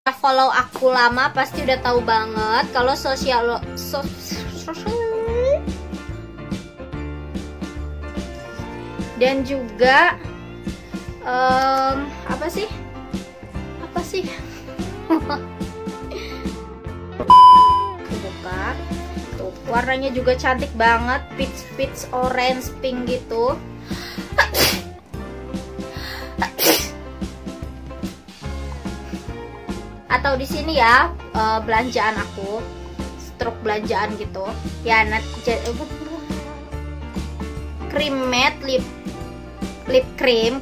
Follow aku lama pasti udah tahu banget kalau dan juga apa sih buka tuh, warnanya juga cantik banget, peach orange pink gitu. Atau di sini ya belanjaan aku, stroke belanjaan gitu ya. Cream matte lip cream.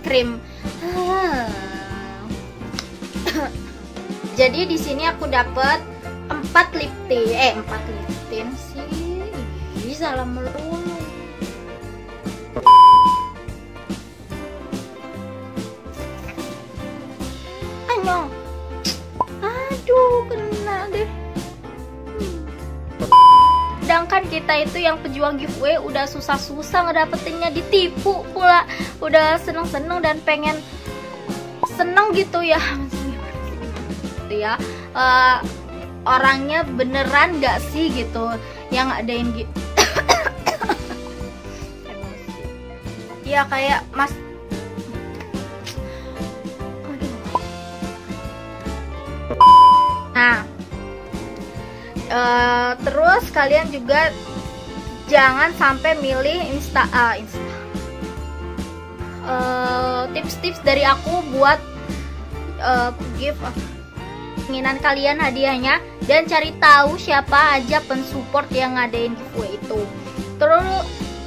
Jadi di sini aku dapet 4 lip tint sih. Salah melulu. Anyong. Aduh, kena deh. Sedangkan kita itu yang pejuang giveaway udah susah-susah ngedapetinnya, ditipu pula. Udah seneng-seneng dan pengen seneng gitu ya. Gitu ya. Orangnya beneran gak sih gitu yang ngadain gitu. Ya kayak Mas. Nah, terus kalian juga jangan sampai milih tips-tips dari aku buat give keinginan kalian hadiahnya, dan cari tahu siapa aja pensupport yang ngadain giveaway itu. Terus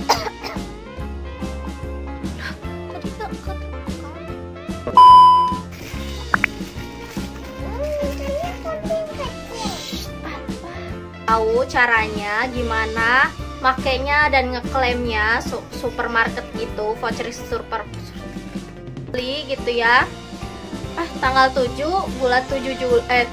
tahu caranya gimana makainya dan ngeklaimnya supermarket gitu, voucher super beli gitu ya. Tanggal 7 bulan 7 Juli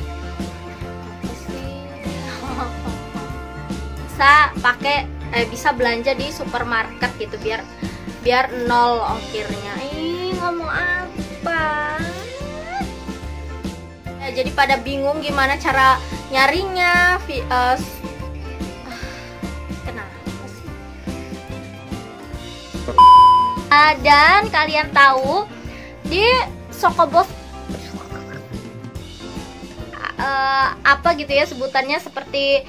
bisa pakai bisa belanja di supermarket gitu biar nol ongkirnya. Ngomong apa ya, jadi pada bingung gimana cara nyarinya. Kenapa sih? Dan kalian tahu di Shokobos apa gitu ya sebutannya, seperti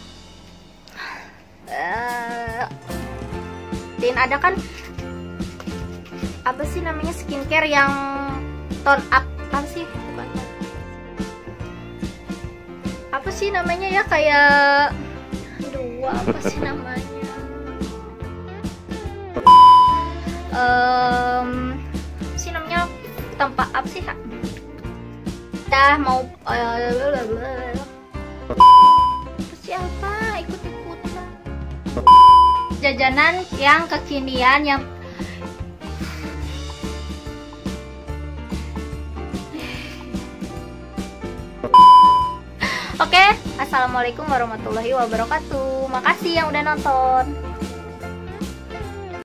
dan ada kan apa sih namanya skincare yang tone up, apa sih namanya ya, kayak apa sih namanya, tempat apa sih mau siapa ikut-ikutan jajanan yang kekinian yang Oke, assalamualaikum warahmatullahi wabarakatuh. Makasih yang udah nonton.